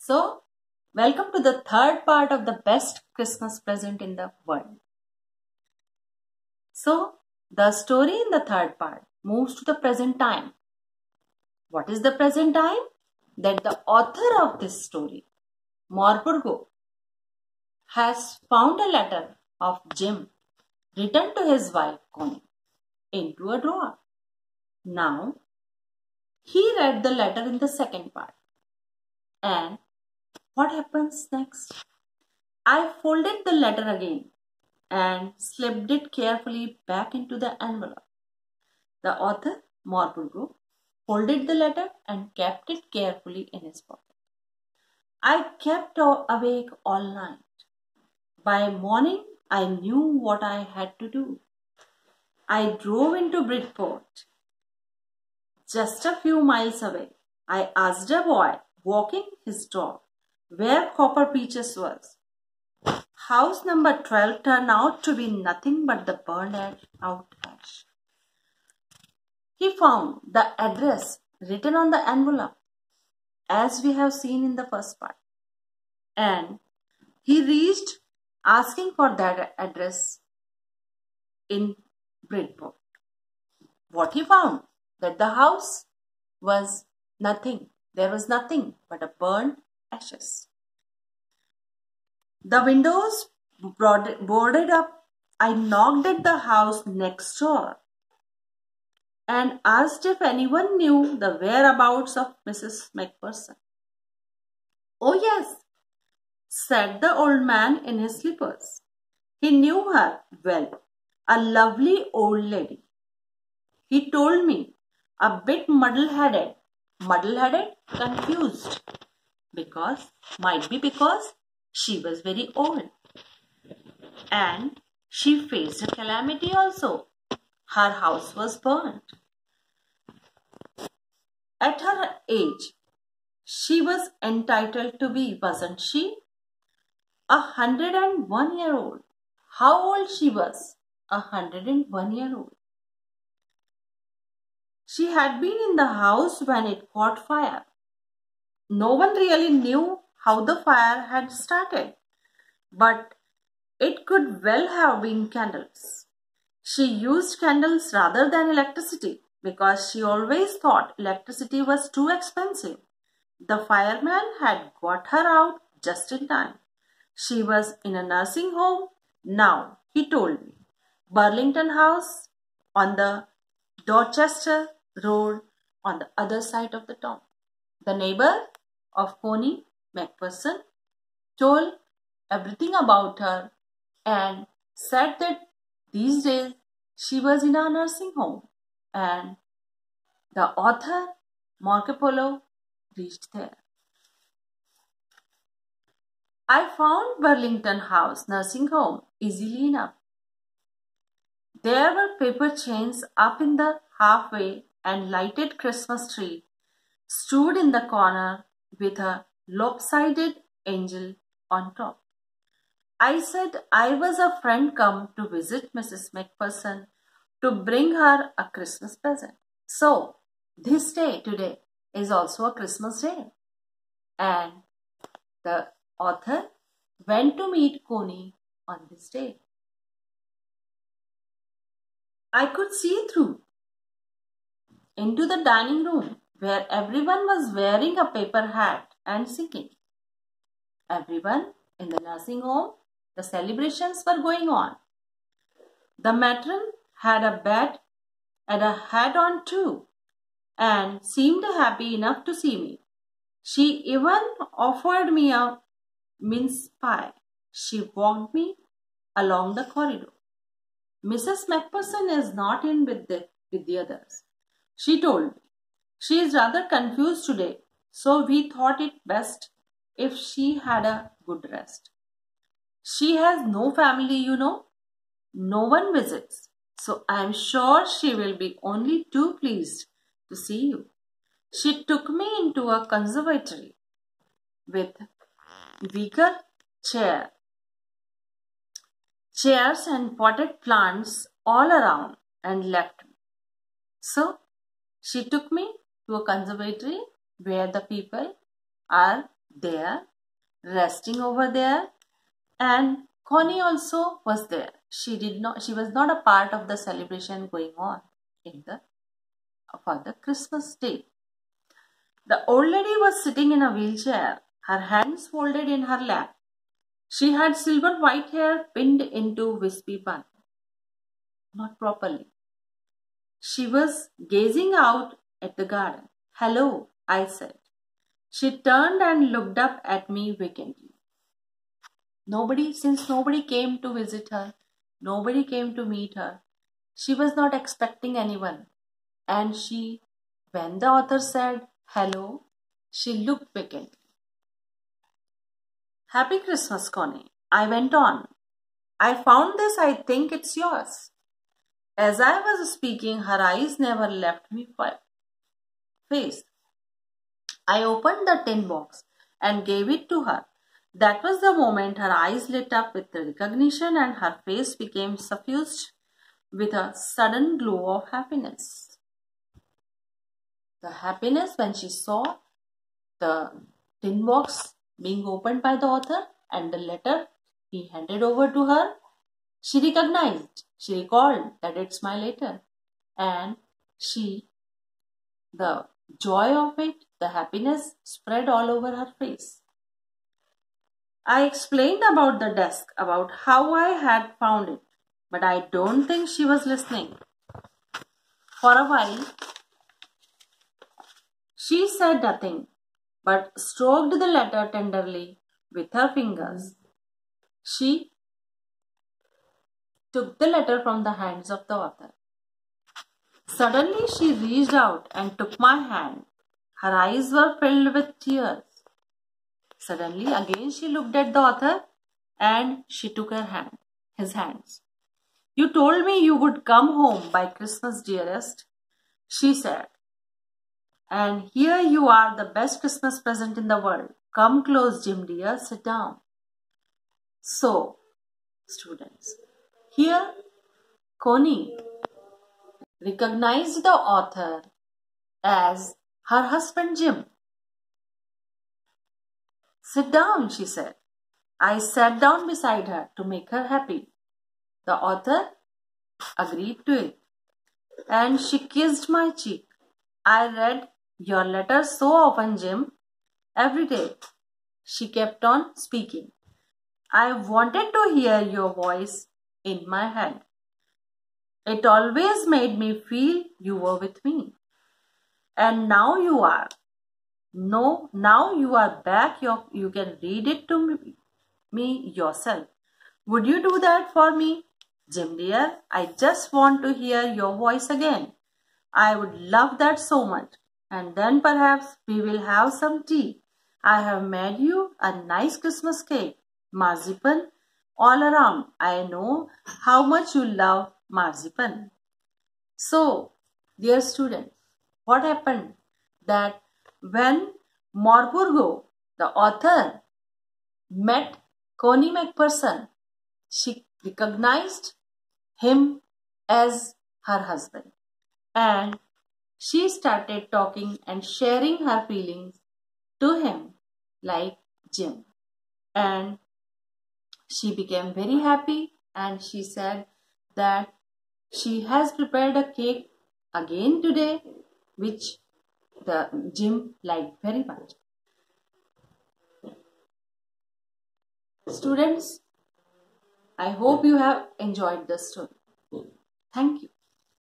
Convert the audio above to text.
So, welcome to the third part of the best Christmas present in the world. So, the story in the third part moves to the present time. What is the present time? That the author of this story, Morpurgo, has found a letter of Jim written to his wife Connie into a drawer. Now, he read the letter in the second part. And what happens next? I folded the letter again and slipped it carefully back into the envelope. The author, Morpurgo, folded the letter and kept it carefully in his pocket. I kept awake all night. By morning, I knew what I had to do. I drove into Bridgeport. Just a few miles away, I asked a boy walking his dog where Copper Peaches was. House number 12 turned out to be nothing but the burned out ash. He found the address written on the envelope, as we have seen in the first part, and he reached asking for that address in Bridgeport. What he found? That the house was nothing. There was nothing but a burned ashes. The windows boarded up. I knocked at the house next door and asked if anyone knew the whereabouts of Mrs. McPherson. "Oh yes," said the old man in his slippers. He knew her well, a lovely old lady. He told me, a bit muddle-headed, confused, might be because she was very old. And she faced a calamity also. Her house was burned. At her age, she was entitled to be, wasn't she? 101-year-old. How old she was? 101-year-old. She had been in the house when it caught fire. No one really knew how the fire had started, but it could well have been candles. She used candles rather than electricity because she always thought electricity was too expensive. The fireman had got her out just in time. She was in a nursing home now, he told me. Burlington House on the Dorchester Road on the other side of the town. The neighbor of Connie McPherson told everything about her and said that these days she was in a nursing home, and the author Marco Polo reached there. I found Burlington House nursing home easily enough. There were paper chains up in the halfway and lighted Christmas tree stood in the corner with a lopsided angel on top. I said I was a friend come to visit Mrs. McPherson to bring her a Christmas present. So, this day today is also a Christmas day. And the author went to meet Connie on this day. I could see through into the dining room where everyone was wearing a paper hat and singing. Everyone in the nursing home, the celebrations were going on. The matron had a hat on too and seemed happy enough to see me. She even offered me a mince pie. She walked me along the corridor. "Mrs. McPherson is not in with the others," she told me. "She is rather confused today, so we thought it best if she had a good rest. She has no family, you know. No one visits, so I am sure she will be only too pleased to see you." She took me into a conservatory with wicker chairs and potted plants all around and left me. So, she took me to a conservatory where the people are there, resting over there, and Connie also was there. She was not a part of the celebration going on for the Christmas day. The old lady was sitting in a wheelchair, her hands folded in her lap. She had silver white hair pinned into wispy bun. Not properly. She was gazing out at the garden. "Hello," I said. She turned and looked up at me vacantly. Since nobody came to visit her, nobody came to meet her, she was not expecting anyone. And when the author said hello, she looked vacantly. "Happy Christmas, Connie," I went on. "I found this. I think it's yours." As I was speaking, her eyes never left me face. I opened the tin box and gave it to her. That was the moment her eyes lit up with recognition and her face became suffused with a sudden glow of happiness. The happiness when she saw the tin box being opened by the author and the letter he handed over to her, she recalled that it's my letter, and the joy of it, the happiness spread all over her face. I explained about the desk, about how I had found it, but I don't think she was listening. For a while, she said nothing, but stroked the letter tenderly with her fingers. She took the letter from the hands of the author. Suddenly, she reached out and took my hand. Her eyes were filled with tears. Suddenly, again she looked at the author and she took his hands. "You told me you would come home by Christmas, dearest," she said. "And here you are, the best Christmas present in the world. Come close, Jim dear, sit down." So, students, here Connie recognized the author as her husband Jim. "Sit down," she said. I sat down beside her to make her happy. The author agreed to it, and she kissed my cheek. "I read your letters so often, Jim. Every day," she kept on speaking. "I wanted to hear your voice in my head. It always made me feel you were with me. And now you are. No, now you are back. You can read it to me yourself. Would you do that for me? Jim dear, I just want to hear your voice again. I would love that so much. And then perhaps we will have some tea. I have made you a nice Christmas cake. Marzipan all around. I know how much you love marzipan." So, dear students, what happened? That when Morpurgo, the author, met Connie MacPherson, she recognized him as her husband, and she started talking and sharing her feelings to him like Jim. And she became very happy, and she said that she has prepared a cake again today, which the Jim liked very much. Students, I hope you have enjoyed the story. Thank you.